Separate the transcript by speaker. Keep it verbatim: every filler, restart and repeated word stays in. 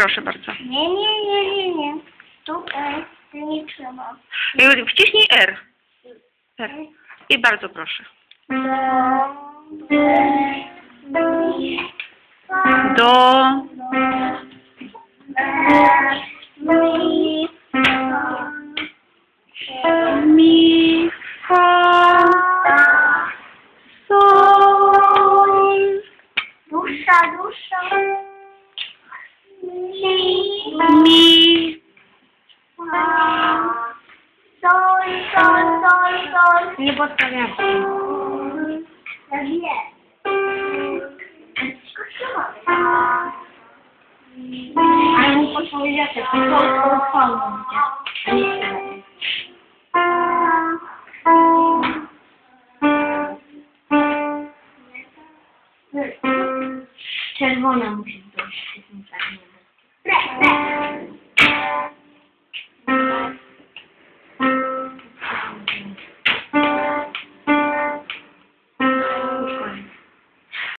Speaker 1: Proszę bardzo.
Speaker 2: Nie, nie, nie, nie, nie. Tutaj nie trzeba.
Speaker 1: I wciśnij R. R. I bardzo proszę. Do. Mi. Fa. Sol.
Speaker 2: Dusza, dusza.
Speaker 1: Mi.
Speaker 2: Sol, sol, sol, sol.
Speaker 3: Nie podpowiadam.
Speaker 2: Ja wiem.
Speaker 3: Ale mu podpowiedzieć, to to uchwałą będzie. Czerwona musi być.